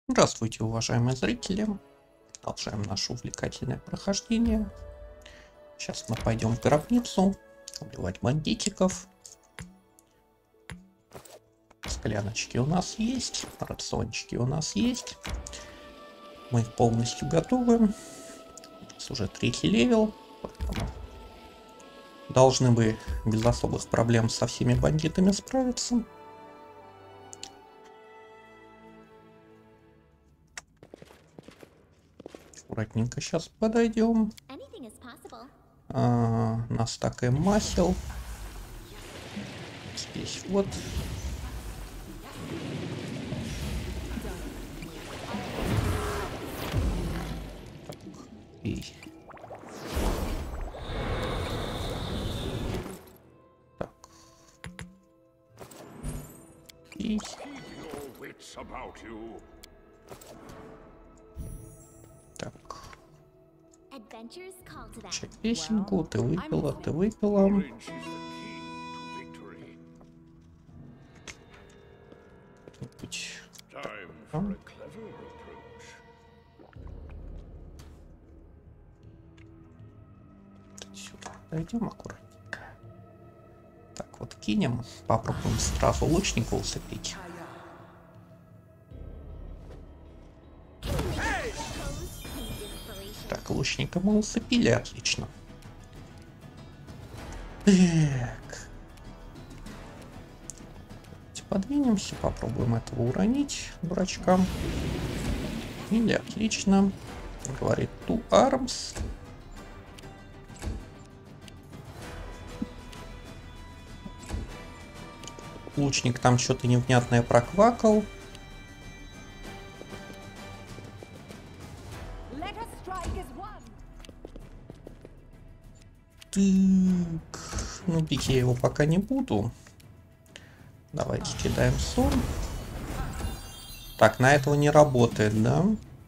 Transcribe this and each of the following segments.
Здравствуйте, уважаемые зрители! Продолжаем наше увлекательное прохождение. Сейчас мы пойдем в гробницу, убивать бандитиков. Скляночки у нас есть, рациончики у нас есть. Мы полностью готовы. У нас уже 3-й левел, поэтому должны бы без особых проблем со всеми бандитами справиться. Аккуратненько сейчас подойдем. Нас так и масел. Здесь вот. Так, и... Так. И... Так. Чай песенку, ты выпила, ты выпила. Сюда дойдем аккуратненько. Так, вот кинем, попробуем сразу лучника усыпить. Так, лучника мы усыпили, отлично. Так. Подвинемся, попробуем этого уронить, дурачка. Или отлично. Говорит two arms. Лучник там что-то невнятное проквакал. Так, ну бить я его пока не буду. Давайте кидаем сон. Так, на этого не работает, да?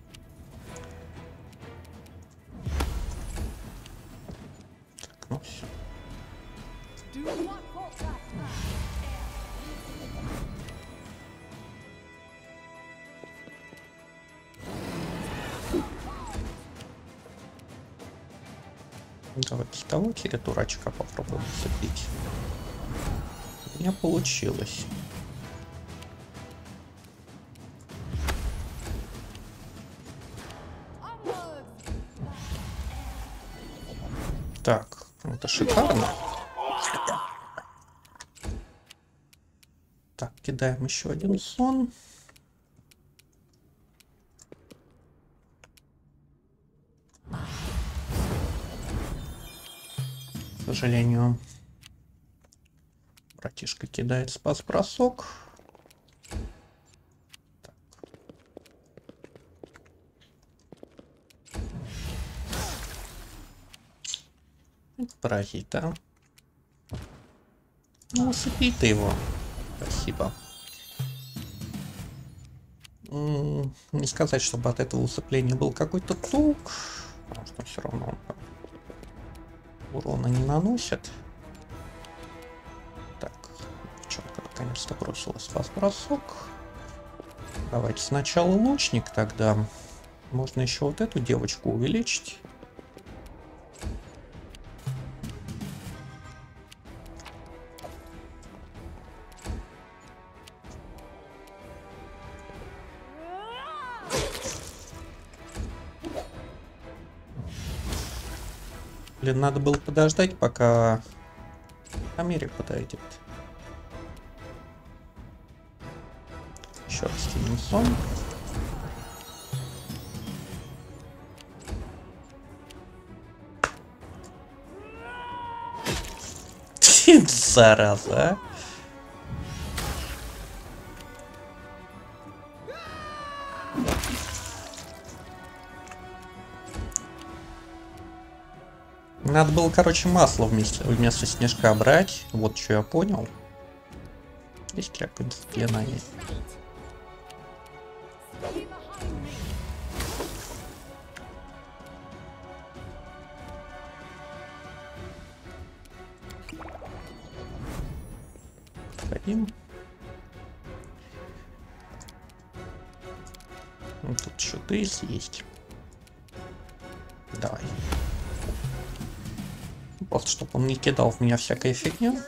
Так, ну все. Давайте того дурачка попробуем усыпить. У меня получилось. Так, это шикарно. Так, кидаем еще один сон. К сожалению, братишка кидает спас-бросок. Паразита. Ну, усыпи ты его. Спасибо. Не сказать, чтобы от этого усыпления был какой-то толк, потому что все равно он урона не наносит. Так, девчонка наконец-то бросила спас-бросок. Давайте сначала лучник тогда. Можно еще вот эту девочку увеличить. Блин, надо было подождать, пока Америк подойдет. Еще раз Стивенсон. Зараза, а. Надо было, короче, масло вместо снежка брать. Вот что я понял. Здесь какое-то заклинание. Хотим. Тут еще Дейс есть. Давай. Просто чтобы он не кидал в меня всякой фигню.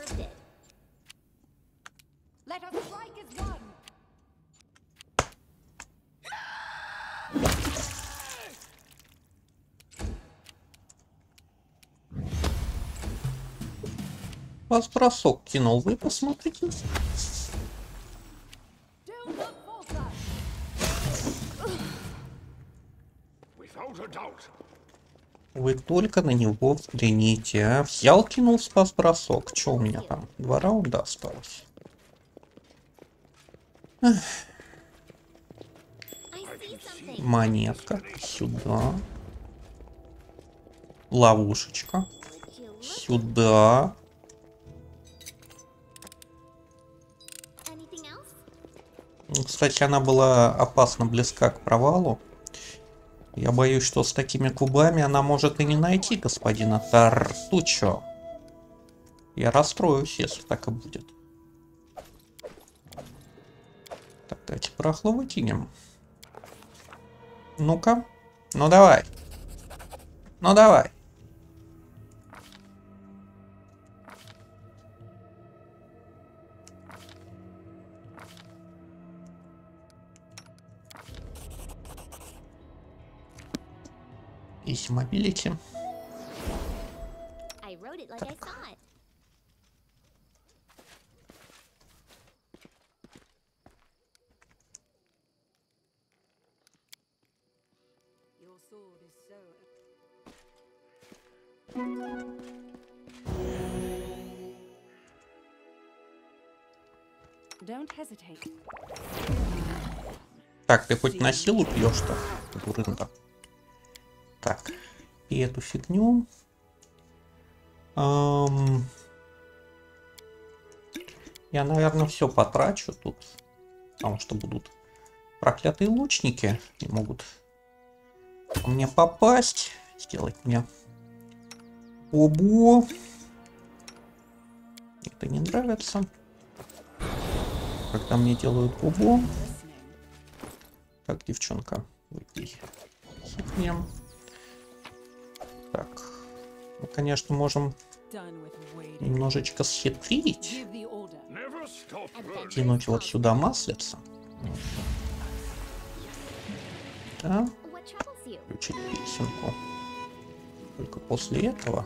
Вас бросок кинул, вы посмотрите. Вы только на него взгляните, а? Взял, кинул, спас бросок. Что у меня там? 2 раунда осталось. Эх. Монетка. Сюда. Ловушечка. Сюда. Кстати, она была опасно близка к провалу. Я боюсь, что с такими кубами она может и не найти господина Тартучо. Я расстроюсь, если так и будет. Так, давайте барахло выкинем. Ну-ка. Ну давай. Ну давай. Easy mobility. Так. Так, ты хоть на силу пьешь-то, дурында? Так, и эту фигню. Я, наверное, все потрачу тут, потому что будут проклятые лучники и могут мне попасть, сделать мне обу. Это не нравится, когда мне делают обу. Так, девчонка, выпей. Хитнем. Так, мы, конечно, можем немножечко схитрить. Кинуть вот сюда маслица. Да. Включить песенку. Только после этого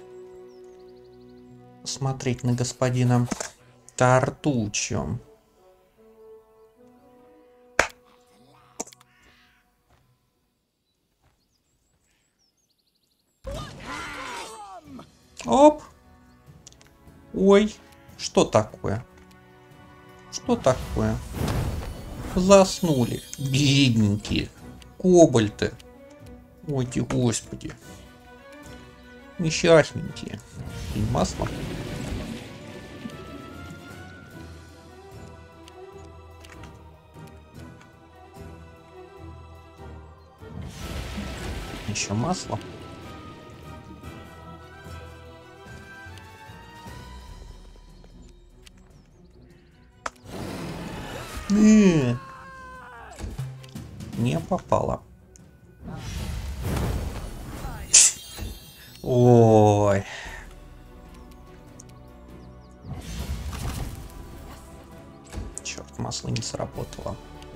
посмотреть на господина Тартучо. Оп! Ой, что такое? Что такое? Заснули. Бедненькие. Кобальты. Ой, ты господи. Несчастненькие. И масло. Еще масло. Не попало. Ой. Черт, масло не сработало.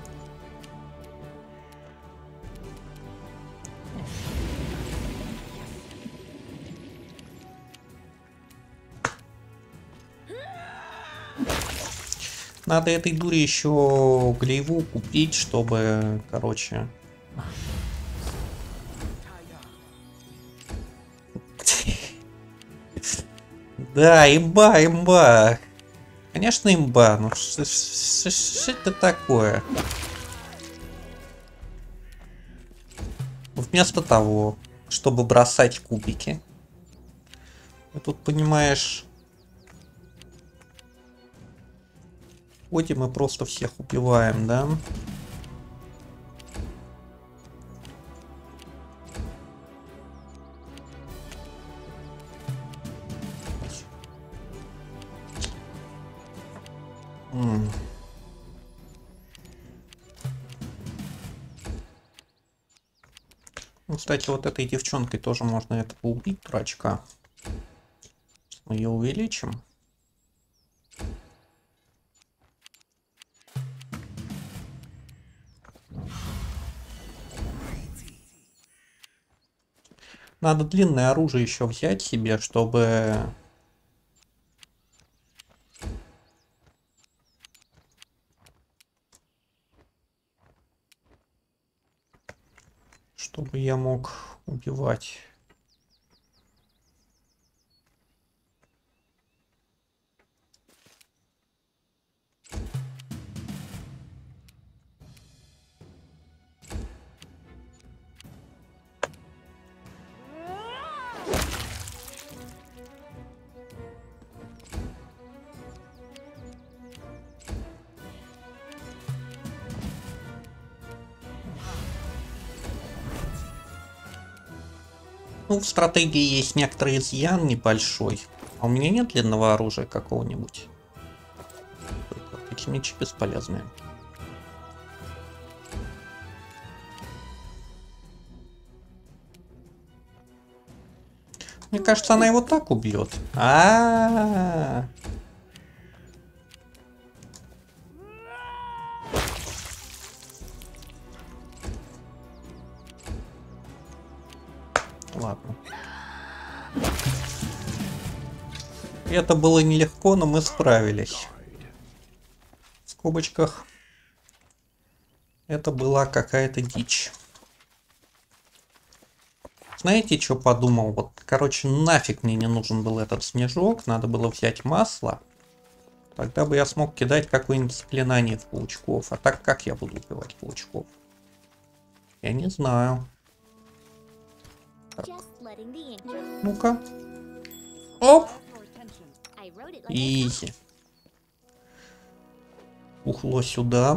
Надо этой дуре еще глейву купить, чтобы, короче... Да, имба, имба. Конечно, имба. Ну что это такое? Вместо того, чтобы бросать кубики, тут, понимаешь... Ходим мы просто всех убиваем, да? Ну, кстати, вот этой девчонкой тоже можно этого убить, дурачка. Мы ее увеличим. Надо длинное оружие еще взять себе, чтобы я мог убивать. Ну, в стратегии есть некоторый изъян небольшой. А у меня нет длинного оружия какого-нибудь. Эти мечи бесполезные. Мне кажется, она его так убьет. А-а-а. Ладно. Это было нелегко, но мы справились. В скобочках. Это была какая-то дичь. Знаете, что подумал? Вот, короче, нафиг мне не нужен был этот снежок. Надо было взять масло. Тогда бы я смог кидать какое-нибудь заклинание в паучков. А так как я буду убивать паучков? Я не знаю. Ну-ка. Оп! Изи. Ухло сюда.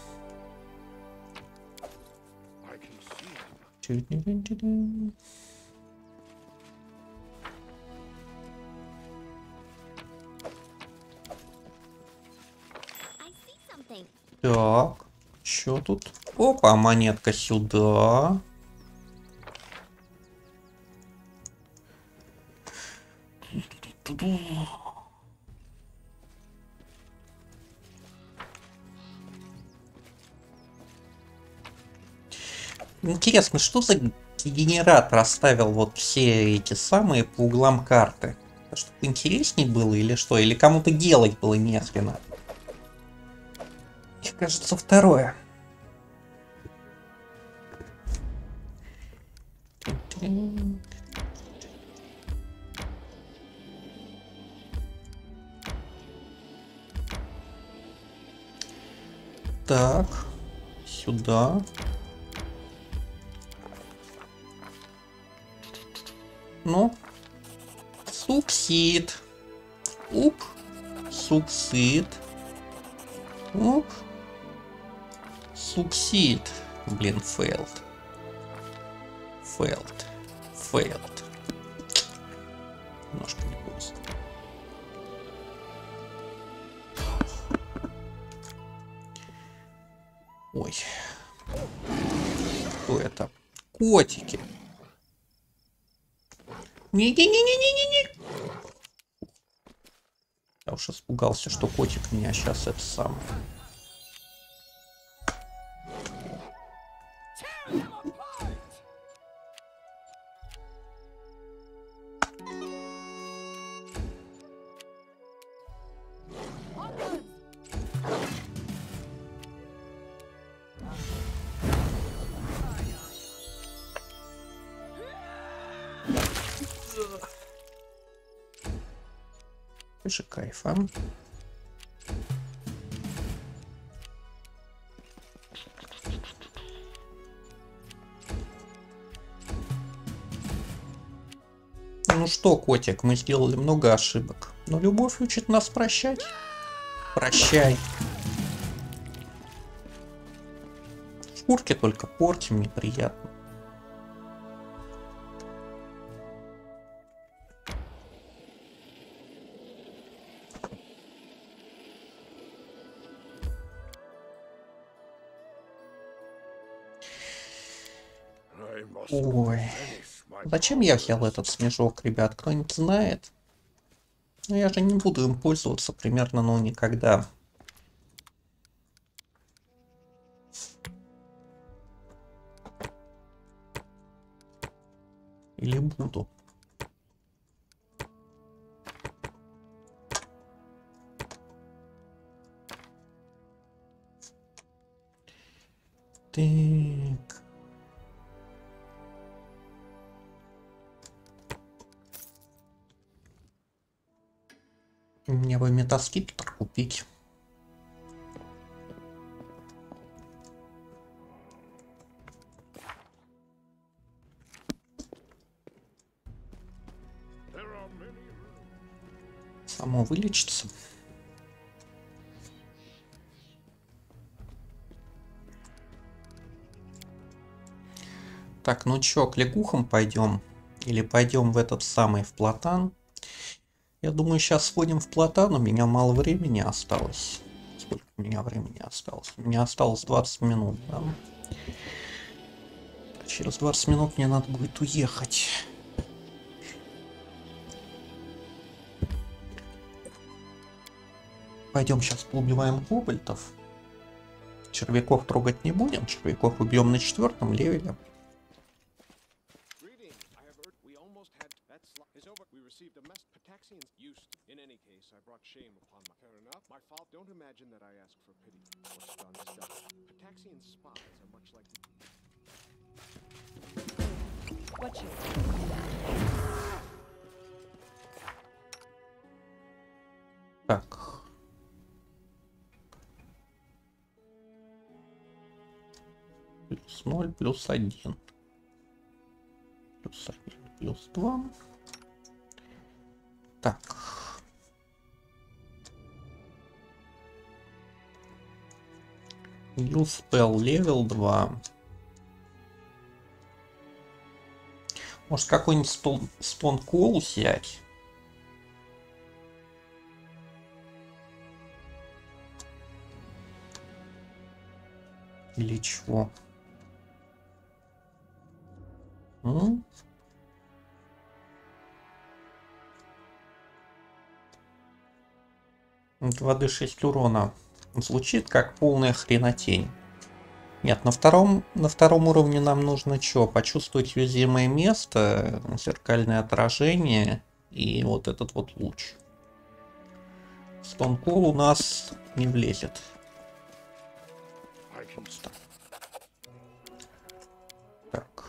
Так, что тут? Опа, монетка сюда. Интересно, что за генератор оставил вот все эти самые по углам карты? Чтобы интересней было или что? Или кому-то делать было нехрена? Мне кажется, второе. Так, сюда. Ну, суксид. Уп, суксид. Уп, суксид. Блин, фейлд. Фейлд. Фейлд. Немножко не просто. Ой. Что это? Котики. Не-не-не-не-не-не. Я уж испугался, что котик меня сейчас это сам. Же кайф, а? Ну что, котик, мы сделали много ошибок, но любовь учит нас прощать. Прощай. Шкурки только портим, неприятно. Ой. Зачем я взял этот снежок, ребят? Кто-нибудь знает? Ну, я же не буду им пользоваться примерно, ну, никогда. Или буду? Так. Мне бы метаскиптор купить. Само вылечится. Так, ну чё, к лягухам пойдем? Или пойдем в этот самый, в Платан? Я думаю, сейчас сходим в Платан, у меня мало времени осталось. Сколько у меня времени осталось? У меня осталось 20 минут, да? Через 20 минут мне надо будет уехать. Пойдем сейчас поубиваем кобальтов. Червяков трогать не будем. Червяков убьем на 4-м левеле. Так. Плюс 0, плюс 1. Плюс 1, плюс 2. Так. New spell level 2. Может какой-нибудь стон кол взять? Или чего? 2d6 урона. Звучит как полная хренотень. Нет, на втором уровне нам нужно что? Почувствовать уязвимое место, зеркальное отражение и вот этот вот луч. Стонкол у нас не влезет. Просто. Так.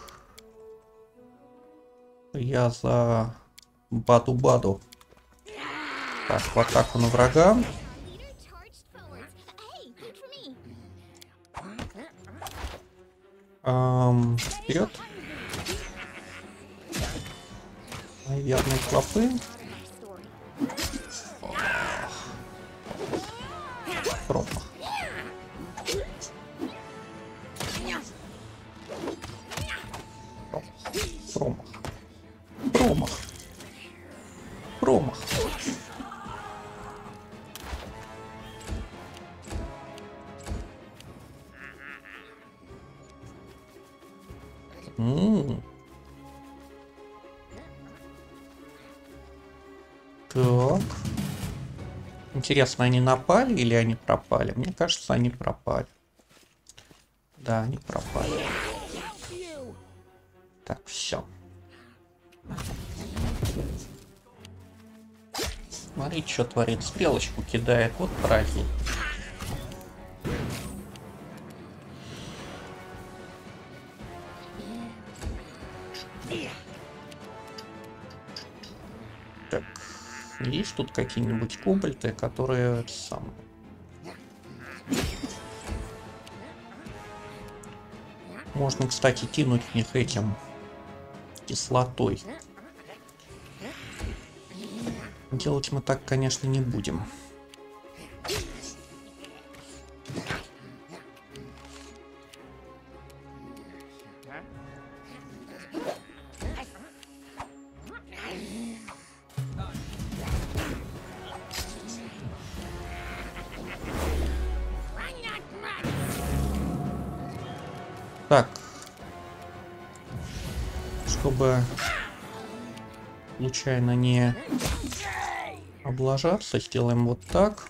Я за Баду-Баду. Так, в атаку на врага. Вперед. Наверное, клопы. Промах. Промах. Промах. Промах. Так. Интересно, они напали или они пропали? Мне кажется, они пропали. Да, они пропали. Так, все. Смотри, что творит. Стрелочку кидает. Вот праздник. Так. Есть тут какие-нибудь кобальты, которые сам. Можно, кстати, кинуть в них этим кислотой. Делать мы так, конечно, не будем. Так. чтобы случайно не облажаться, сделаем вот так.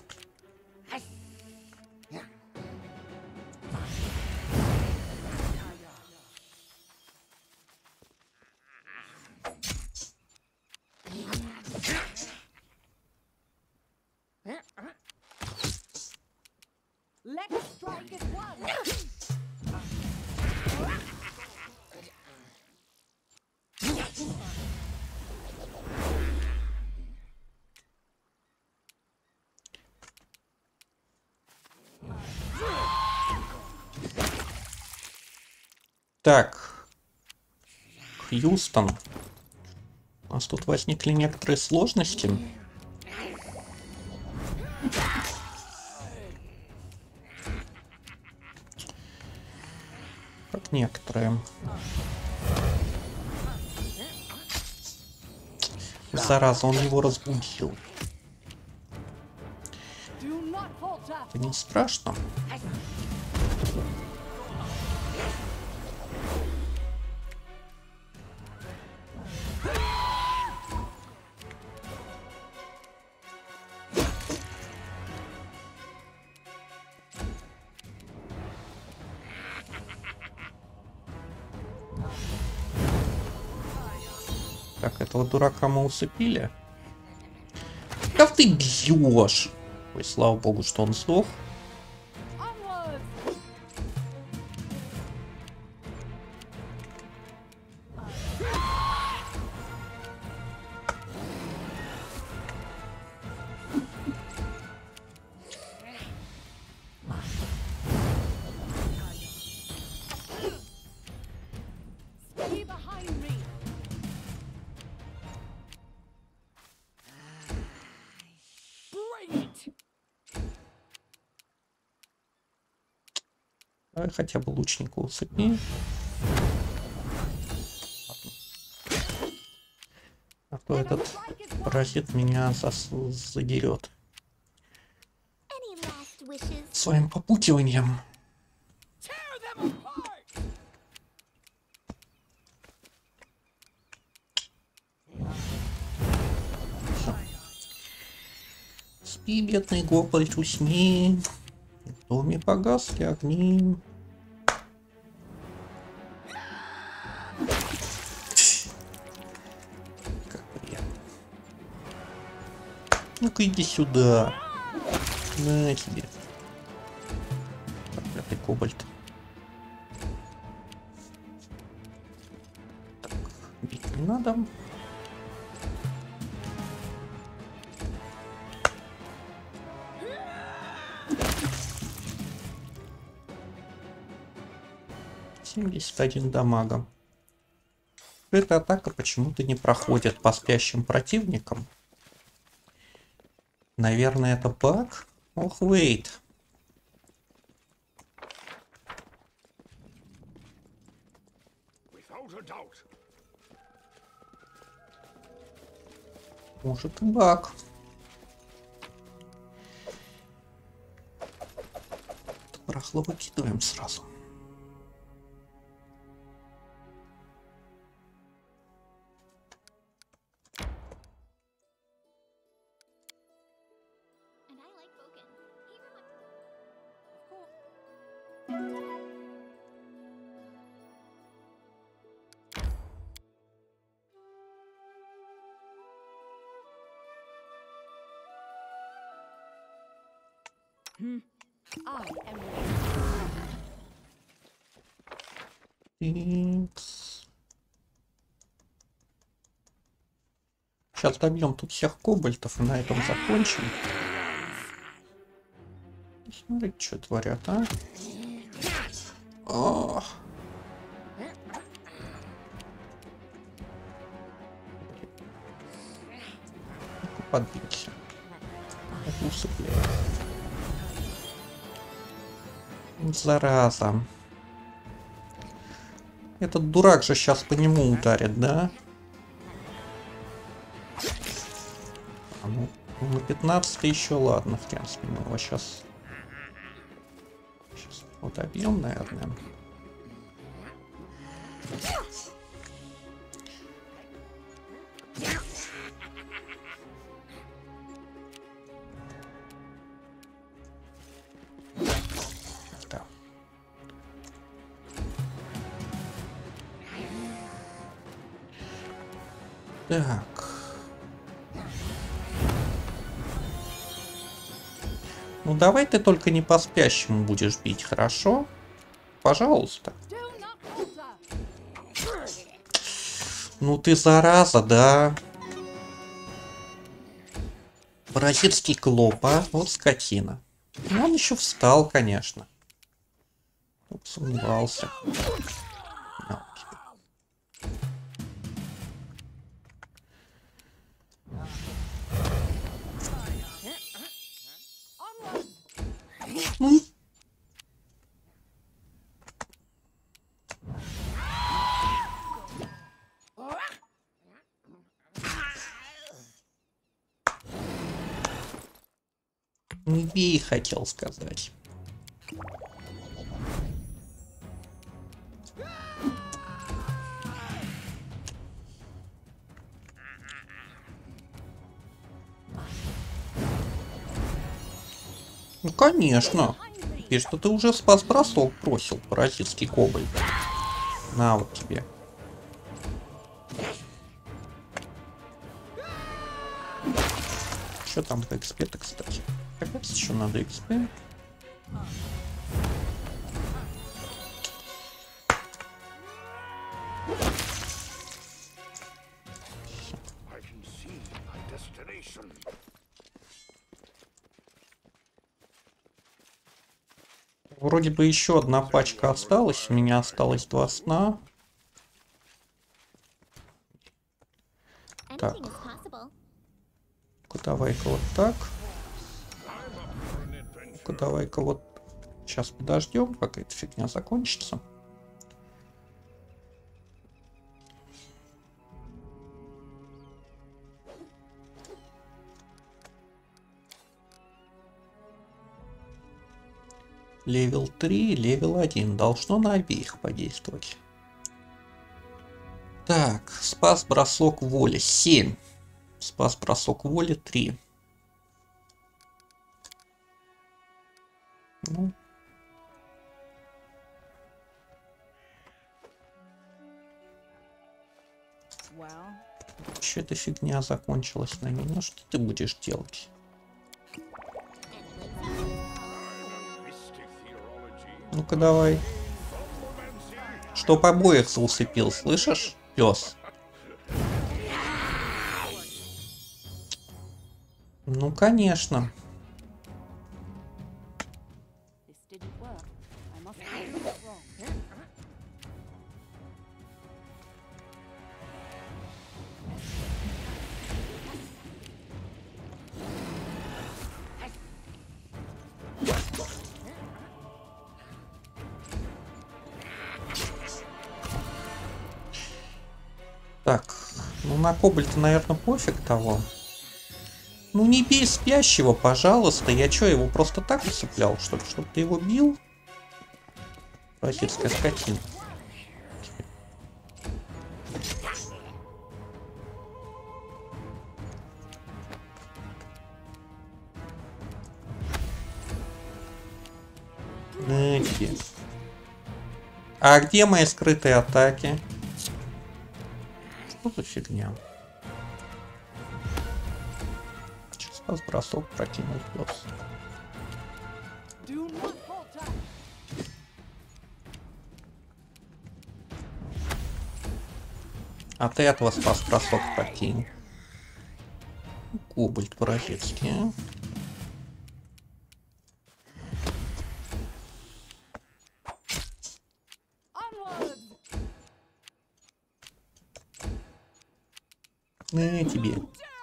Так, Хьюстон. У нас тут возникли некоторые сложности. Как некоторые. Зараза, он его разбудил. Это не страшно. Так, этого дурака мы усыпили. Как ты бьешь? Ой, слава богу, что он сдох. Давай хотя бы лучника усыпи. А то этот паразит меня задерет своим попутиванием. Спи, бедный Гопольд, усни. В доме погасли огни. Как приятно. Ну-ка иди сюда. На тебе. Проклятый Кобальт. Так, бить не надо. $71 дамага. Эта атака почему-то не проходит по спящим противникам. Наверное, это баг? Ох, wait. Может и баг. Барахло выкидываем сразу. Сейчас добьем тут всех кобальтов и на этом закончим. Смотри, что творят, а? О! Подбился. Усыпляю. Зараза. Этот дурак же сейчас по нему ударит, да? А ну, на 15 еще ладно, в принципе, мы его сейчас вот добьем, наверное. Так. Ну давай ты только не по спящему будешь бить, хорошо? Пожалуйста. Ну ты зараза, да? Бразильский клоп, а? Вот скотина. Ну, он еще встал, конечно. Тут сомневался. Ну. Не бей, хотел сказать. Ну, конечно. Теперь что ты уже спас бросок бросил, паразитский кобальт. На вот тебе. Что там по XP-то, кстати? Капец, еще надо XP. Вроде бы еще одна пачка осталась. У меня осталось 2 сна. Так. Давай-ка вот так. Давай-ка вот. Сейчас подождем, пока эта фигня закончится. Левел 3, левел 1. Должно на обеих подействовать. Так, спас бросок воли 7. Спас бросок воли 3. Ну. Еще эта фигня закончилась на меня. Что ты будешь делать? Ну-ка давай. Чтоб обоих зацепил, слышишь, пес? Ну, конечно. Так, ну на кобальта, наверное, пофиг того. Ну не бей спящего, пожалуйста. Я что, его просто так усыплял, что ли? Чтобы ты его бил? Бразильская скотина. А где мои скрытые атаки? Что за фигня? Сейчас бросок прокинул пес. А ты этого спас бросок покинь. Кобальт бразильский. Тебе.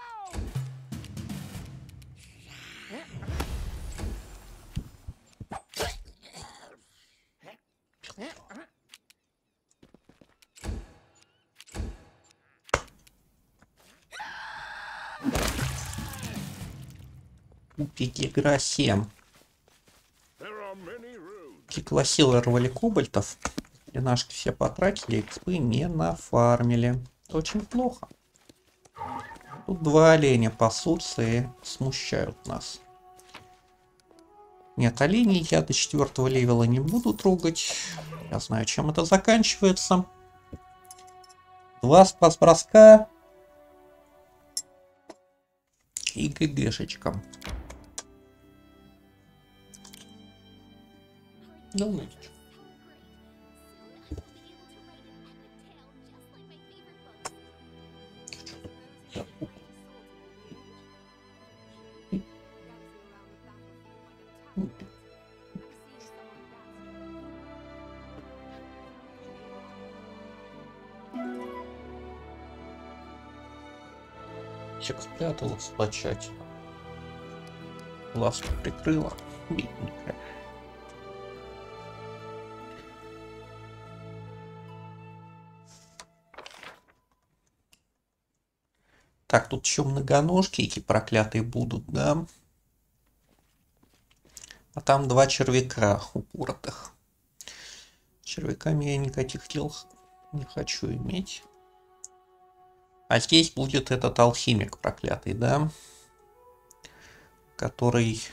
Игра 7. Киклосилы рвали кобальтов. И нашки все потратили, экспы не нафармили. Это очень плохо. Тут 2 оленя пасутся и смущают нас. Нет, оленей я до 4 левела не буду трогать. Я знаю, чем это заканчивается. 2 спас броска. И ГГшечка. Ну, ничего. Чек спряталась в чате. Глазку прикрыла. Бедненькая. Так, тут еще многоножки эти проклятые будут, да? А там 2 червяка упоротых. Червяками я никаких дел не хочу иметь. А здесь будет этот алхимик проклятый, да? Который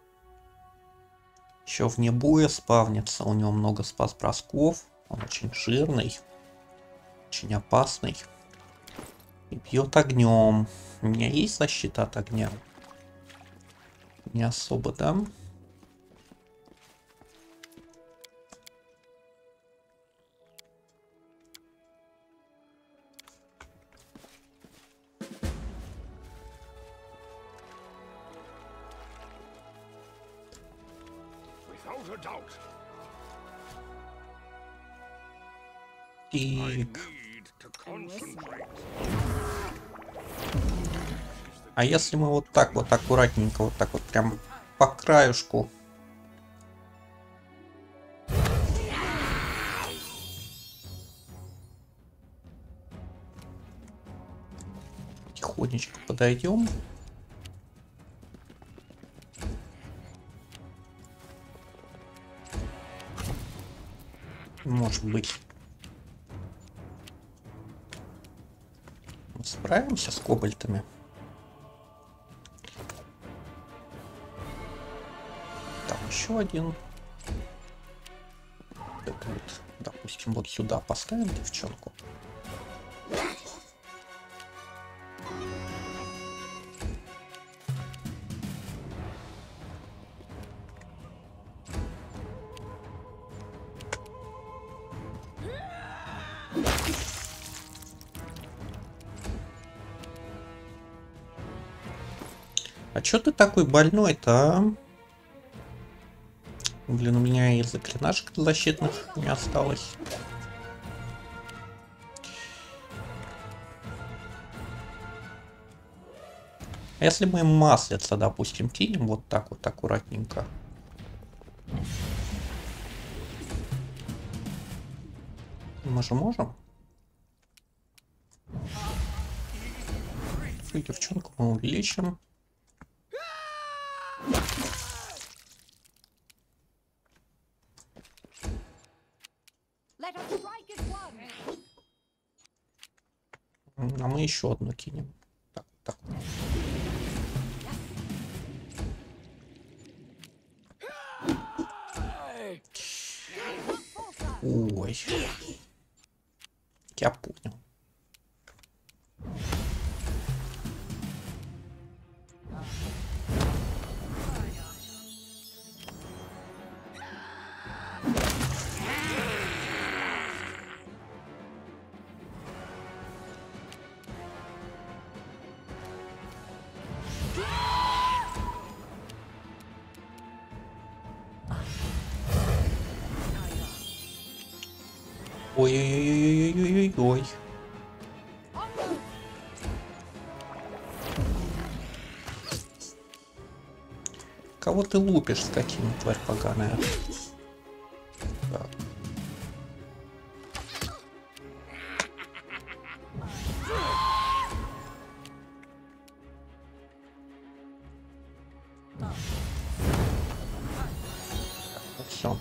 еще вне боя спавнится. У него много спас-бросков. Он очень жирный. Очень опасный. И бьет огнем. У меня есть защита от огня? Не особо, да? И... А если мы вот так вот аккуратненько, вот так вот прям по краюшку. Тихонечко подойдем. Может быть, мы справимся с кобальтами. Там еще один. Это вот, допустим, вот сюда поставим девчонку. А чё ты такой больной-то, а? Блин, у меня и заклинашек защитных не осталось. А если мы маслица, допустим, кинем вот так вот аккуратненько? Мы же можем? И девчонку мы увеличим. А мы еще одну кинем. Так, так. Ой. Я понял. Ой-ой-ой-ой-ой-ой-ой. Кого ты лупишь, скотина, тварь поганая? Так. Все.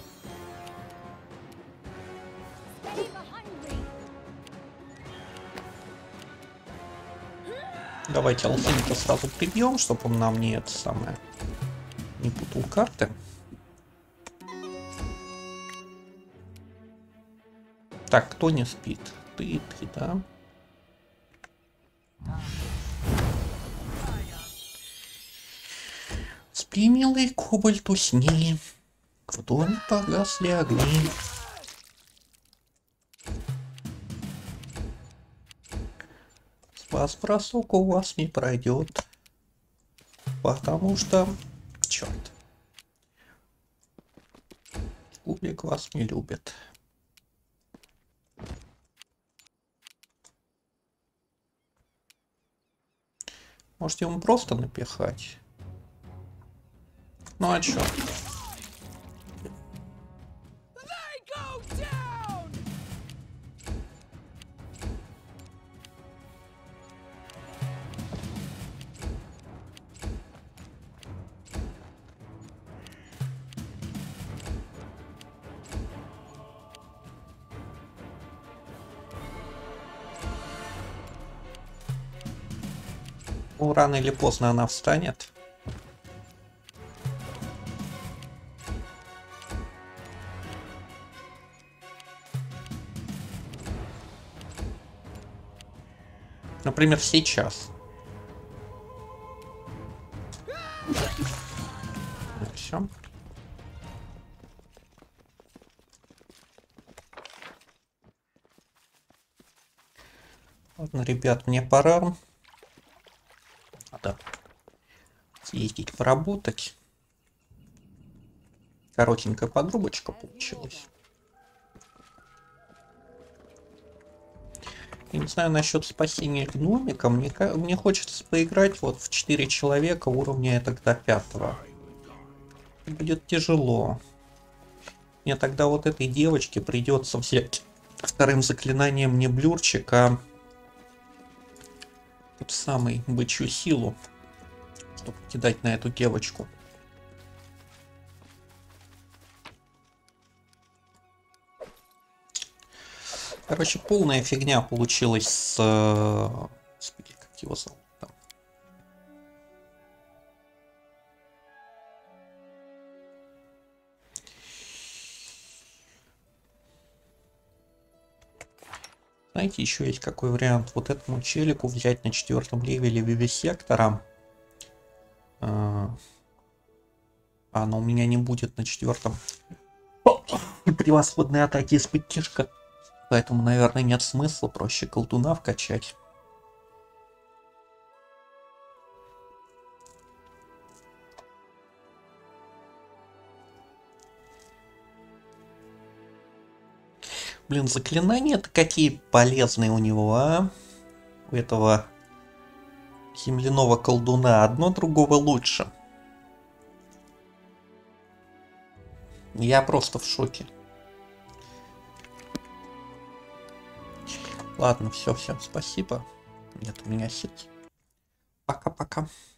Давайте алхимика сразу прибьем, чтобы он нам не это самое не путал карты. Так, кто не спит? Ты, да? Усни, милый кобальт, усни. В доме погасли огни. Спас-бросок у вас не пройдет. Потому что... Черт. Кубик вас не любит. Можете ему просто напихать. Ну а чё? Ну, рано или поздно она встанет. Например, сейчас. Все. Ладно, ребят, мне пора. Надо съездить поработать. Коротенькая подробочка получилась. Я не знаю насчет спасения гномика. Мне хочется поиграть вот в 4 человека уровня тогда 5-го. Будет тяжело. Мне тогда вот этой девочке придется взять вторым заклинанием мне блюрчика. Тот самый бычью силу, чтобы кидать на эту девочку. Короче, полная фигня получилась с... Господи, как его зовут там? Знаете, еще есть какой вариант? Вот этому челику взять на 4-м левеле вивисектора. Но у меня не будет на 4-м. Превосходные атаки из-под тишка. Поэтому, наверное, нет смысла, проще колдуна вкачать. Блин, заклинания-то какие полезные у него, а? У этого земляного колдуна. Одно другого лучше. Я просто в шоке. Ладно, все, всем спасибо. Нет у меня сеть. Пока-пока.